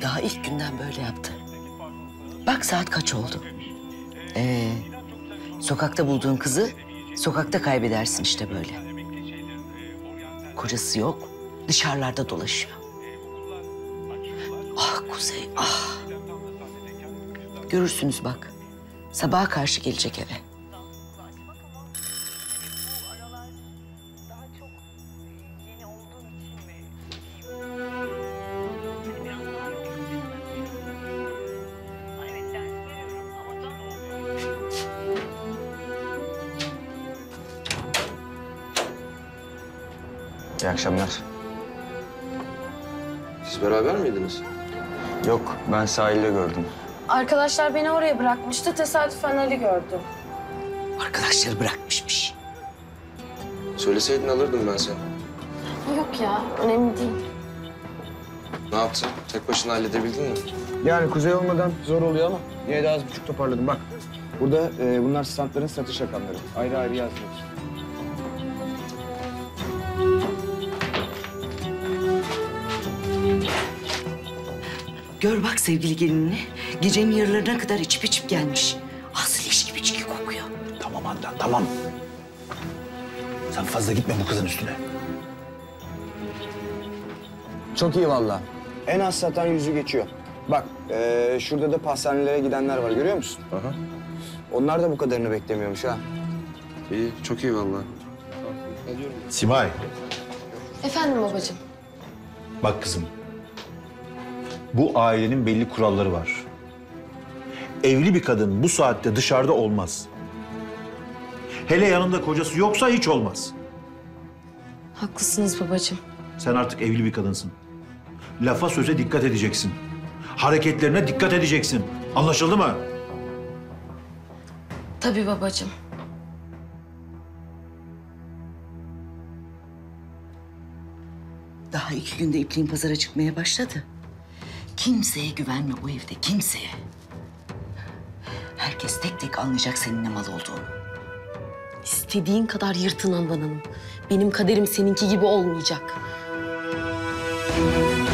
Daha ilk günden böyle yaptı. Bak saat kaç oldu. Sokakta bulduğun kızı sokakta kaybedersin işte böyle. Kocası yok, dışarılarda dolaşıyor. Ah Kuzey, ah. Görürsünüz bak. Sabaha karşı gelecek eve. İyi akşamlar. Siz beraber miydiniz? Yok, ben sahilde gördüm. Arkadaşlar beni oraya bırakmıştı. Tesadüfen Ali gördü. Arkadaşları bırakmışmış. Söyleseydin alırdım ben seni. Yok ya, önemli değil. Ne yaptın? Tek başına halledebildin mi? Yani Kuzey olmadan zor oluyor ama yine de az buçuk toparladım. Bak, burada bunlar standların satış rakamları. Ayrı ayrı yazmıyor. Gör bak sevgili gelinini. Gecenin yarılarına kadar içip içip gelmiş. Asıl leş gibi içki kokuyor. Tamam Handan, tamam. Sen fazla gitme bu kızın üstüne. Çok iyi vallahi. En az satan yüzü geçiyor. Bak, şurada da pastanelere gidenler var, görüyor musun? Aha. Onlar da bu kadarını beklemiyormuş ha. İyi, çok iyi vallahi. Simay, Efendim babacığım. bak kızım. Bu ailenin belli kuralları var. Evli bir kadın bu saatte dışarıda olmaz. Hele yanında kocası yoksa hiç olmaz. Haklısınız babacığım. Sen artık evli bir kadınsın. Lafa söze dikkat edeceksin. Hareketlerine dikkat edeceksin. Anlaşıldı mı? Tabii babacığım. Daha iki günde ipliğin pazara çıkmaya başladı. Kimseye güvenme bu evde, kimseye. Herkes tek tek anlayacak senin ne mal olduğunu. İstediğin kadar yırtın Handan Hanım. Benim kaderim seninki gibi olmayacak.